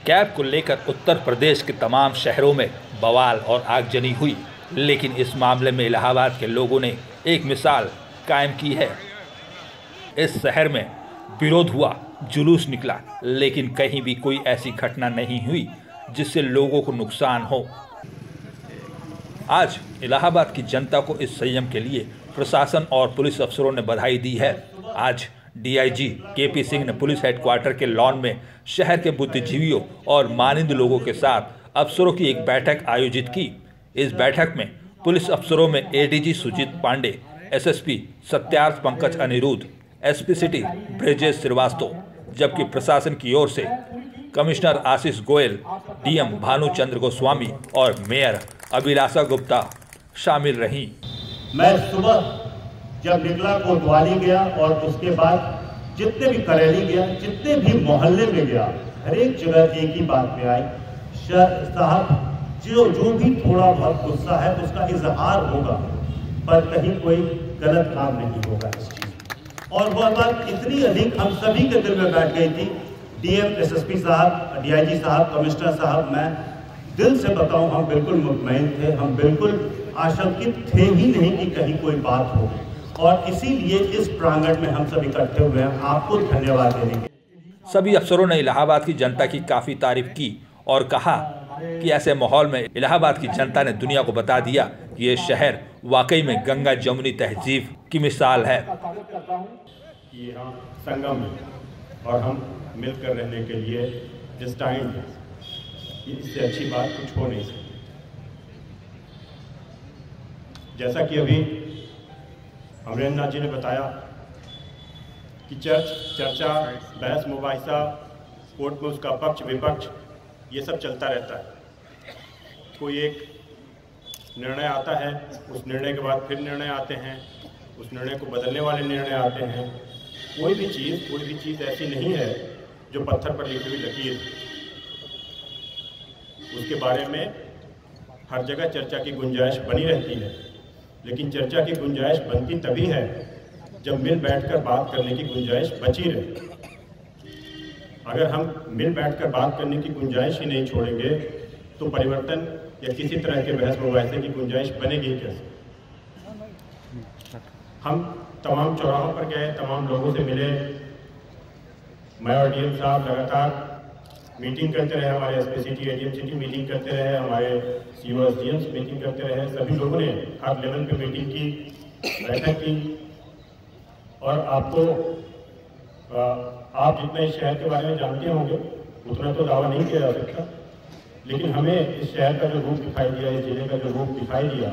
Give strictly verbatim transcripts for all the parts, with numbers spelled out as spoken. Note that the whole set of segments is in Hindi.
कैब को लेकर उत्तर प्रदेश के तमाम शहरों में बवाल और आगजनी हुई, लेकिन इस मामले में इलाहाबाद के लोगों ने एक मिसाल कायम की है। इस शहर में विरोध हुआ, जुलूस निकला, लेकिन कहीं भी कोई ऐसी घटना नहीं हुई जिससे लोगों को नुकसान हो। आज इलाहाबाद की जनता को इस संयम के लिए प्रशासन और पुलिस अफसरों ने बधाई दी है। आज डीआईजी केपी सिंह ने पुलिस हेडक्वार्टर के लॉन में शहर के बुद्धिजीवियों और मानिंद लोगों के साथ अफसरों की एक बैठक आयोजित की। इस बैठक में पुलिस अफसरों में ADG Sujeet Pandey, SSP Satyarth Pankaj Aniruddh, SP city Brajesh Srivastava, जबकि प्रशासन की ओर से कमिश्नर आशीष गोयल, डीएम भानुचंद्र गोस्वामी और मेयर अभिलाषा गुप्ता शामिल रहीं। मैं सुबह जब निकला कोतवाली गया और उसके बाद जितने भी करेली गया, जितने भी मोहल्ले में गया, हर एक जगह एक ही बात में आई, साहब जो जो भी थोड़ा बहुत गुस्सा है उसका इजहार होगा, पर कहीं कोई गलत काम नहीं होगा इस चीज। और वह बात इतनी अधिक हम सभी के दिल में बैठ गई थी। डीएम, एसएसपी साहब, डीआईजी साहब, कमिश्नर साहब, मैं दिल से बताऊं हम बिल्कुल मुतमईन थे, हम बिल्कुल आशंकित थे ही नहीं कि कहीं कोई बात हो, और इसीलिए इस प्रांगण में हम सब इकट्ठे हुए हैं आपको धन्यवाद देने के। सभी अफसरों ने इलाहाबाद की जनता की काफी तारीफ की और कहा कि ऐसे माहौल में इलाहाबाद की जनता ने दुनिया को बता दिया कि ये शहर वाकई में गंगा जमुनी तहजीब की मिसाल है। ये हम संगम है और हम मिलकर रहने के लिए डिस्टाइंड हैं, इससे अच्छी बात कुछ हो नहीं सकती। जैसा कि अभी अमरेंद्र नाथ जी ने बताया कि चर्च चर्चा बहस मुबाहिसा कोर्ट में उसका पक्ष विपक्ष ये सब चलता रहता है। कोई एक निर्णय आता है, उस निर्णय के बाद फिर निर्णय आते हैं, उस निर्णय को बदलने वाले निर्णय आते हैं। कोई भी चीज़ कोई भी चीज़ ऐसी नहीं है जो पत्थर पर लिखी हुई लकीर, उसके बारे में हर जगह चर्चा की गुंजाइश बनी रहती है। लेकिन चर्चा की गुंजाइश बनती तभी है जब मिल बैठकर बात करने की गुंजाइश बची रहे। अगर हम मिल बैठकर बात करने की गुंजाइश ही नहीं छोड़ेंगे तो परिवर्तन या किसी तरह के बहस मुबाहिसे की गुंजाइश बनेगी कैसे। हम तमाम चौराहों पर गए, तमाम लोगों से मिले, मैं और डीएम साहब लगातार मीटिंग करते रहे, हमारे SP city ADM city meeting करते रहे, हमारे सीओ एसडीएम्स मीटिंग करते रहे, सभी लोगों ने हर लेवल पे मीटिंग की, बैठक की। और आपको आप जितना इस शहर के बारे में जानते होंगे उतना तो दावा नहीं किया जा सकता, लेकिन हमें इस शहर का जो रूप दिखाई दिया, इस जिले का जो रूप दिखाई दिया,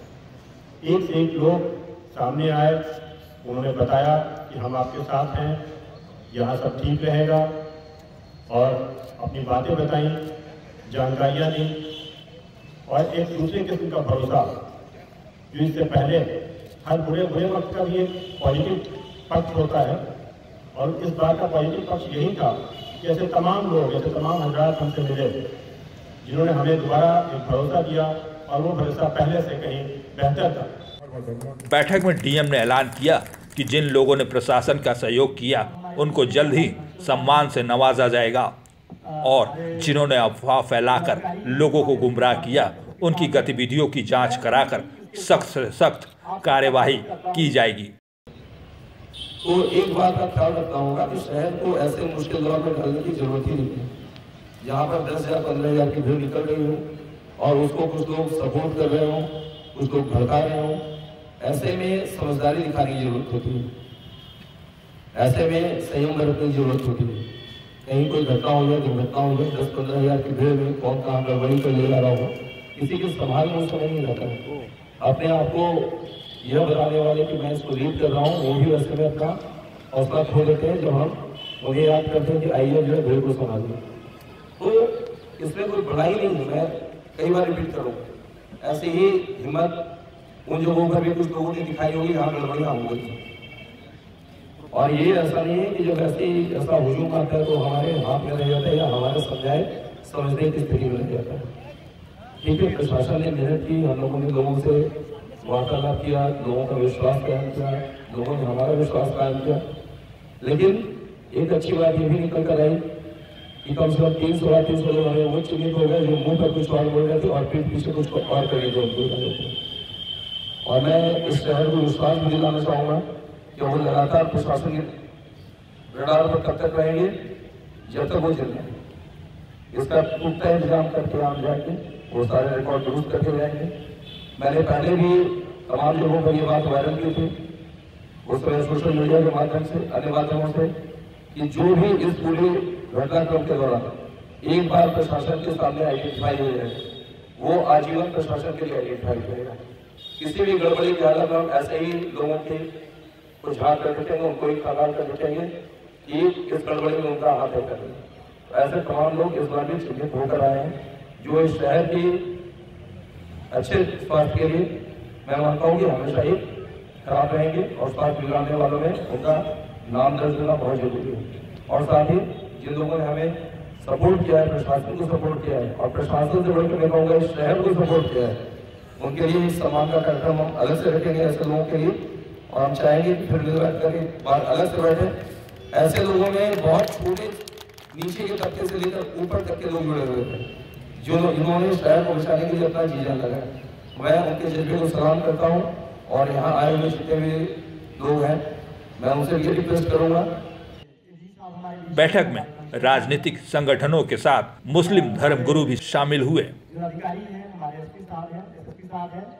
एक से एक लोग सामने आए, उन्होंने बताया कि हम आपके साथ हैं, यहाँ सब ठीक रहेगा, और अपनी बातें बताई, जानकारियाँ दी, और एक दूसरे किस्म का भरोसा जो इससे पहले हर बुरे बुरे वक्त का भी एक पॉजिटिव पक्ष होता है, और इस बार का पॉजिटिव पक्ष यही था कि ऐसे तमाम लोग, ऐसे तमाम हजरात हमसे मिले जिन्होंने हमें दोबारा एक भरोसा दिया, और वो भरोसा पहले से कहीं बेहतर था। बैठक में डीएम ने ऐलान किया कि जिन लोगों ने प्रशासन का सहयोग किया उनको जल्द ही सम्मान से नवाजा जाएगा, और जिन्होंने अफवाह फैलाकर लोगों को गुमराह किया उनकी गतिविधियों की जांच कराकर सख्त से सख्त कार्यवाही की जाएगी। तो एक बात का ख्याल रखना होगा कि शहर को ऐसे मुश्किल दौर में डालने की जरूरत ही नहीं है। यहाँ पर दस हजार पंद्रह हजार की भीड़ निकल रही हो और उसको कुछ लोग सपोर्ट कर रहे हो, कुछ लोग भड़का रहे हो, ऐसे में समझदारी दिखाने की जरूरत होती है, ऐसे में संयम बरतने की जरूरत होती है। कहीं कोई घटना हो जाए, दुर्घटना हो जाए, दस पंद्रह हजार की भीड़ में कौन कहाँ गड़बड़ी कर ले रहा होगा, किसी के संभाल में समय नहीं रहता है। अपने आप को यह बताने वाले कि मैं इसको लीड कर रहा हूँ, वो भी वैसे में अपना हौसला खो देते हैं जब हम उन्हें याद करते हैं कि आइए जो है भीड़ को संभालिए। तो इसमें कोई बढ़ाई नहीं है, मैं कई बार रिपीट करूँगा। ऐसे ही हिम्मत उन जगहों पर भी कुछ लोगों ने दिखाई होगी जहाँ गड़बड़ियाँ होंगी, और ये ऐसा नहीं है कि जब ऐसे ऐसा हुजूम आता है तो हमारे हाथ में रह जाता है या हमारे समझाए समझने की स्थिति में रह जाता है। ठीक है, प्रशासन ने मेहनत की, हम लोगों ने लोगों से वार्तालाप किया, लोगों का विश्वास कायम किया, लोगों ने हमारा विश्वास कायम किया, लेकिन एक अच्छी बात ये भी निकल कर आई कि कम से कम तीन सौ तीन सौ लोग हमें वो चिन्हित हो गए जो मुंह पर कुछ और बोल रहे थे और पीठ पीछे कुछ और कर रहे थे। और मैं इस शहर को विश्वास भी दिलाना चाहूँगा कि वो लगातार प्रशासन के रडार पर तब तक रहेंगे जब तक वो जिंदा है। इसका पुख्ता इंतजाम करके हम जाएंगे, वो सारे रिकॉर्ड दुरुस्त करके जाएंगे। मैंने पहले भी तमाम लोगों पर ये बात वायरल की थी उस समय सोशल मीडिया के माध्यम से, अन्य माध्यमों से, कि जो भी इस पूरे घटनाक्रम के दौरान एक बार प्रशासन के सामने आइडेंटिफाई हो जाए वो आजीवन प्रशासन के लिए आइडेंटिफाई करेगा। किसी भी गड़बड़ी के हालत में हम ऐसे ही लोगों के कुछ हाथ कर रखेंगे, उनको ही खंगाल कर रखेंगे कि इस गड़बड़ी में उनका हाथ है करेंगे। तो ऐसे तमाम लोग इस बार भी चिन्हित होकर आए हैं जो इस शहर की अच्छे स्वास्थ्य के लिए मैं मानता हूँ कि हमेशा ही खराब रहेंगे और स्वास्थ्य बिगाड़ने वालों में उनका नाम दर्ज करना बहुत जरूरी है। और साथ ही जिन लोगों ने हमें सपोर्ट किया है, प्रशासन को सपोर्ट किया है और प्रशासन से बढ़कर मैं कहूँगा इस शहर को सपोर्ट किया है, उनके लिए इस सम्मान का कार्यक्रम हम अलग से रखेंगे ऐसे लोगों के लिए। और हम चाहेंगे कि फिर निर्वाचन करके बाहर अलग से बैठे। ऐसे लोगों में बहुत छोटे नीचे के तबके से लेकर ऊपर तक के लोग जुड़े हुए थे जो इन्होंने शहर को बचाने के लिए अपना जी जान लगाया। मैं उनके जज्बे को सलाम करता हूँ और यहाँ आए हुए जितने भी लोग हैं मैं उनसे ये रिक्वेस्ट करूँगा। बैठक में राजनीतिक संगठनों के साथ मुस्लिम धर्मगुरु भी शामिल हुए।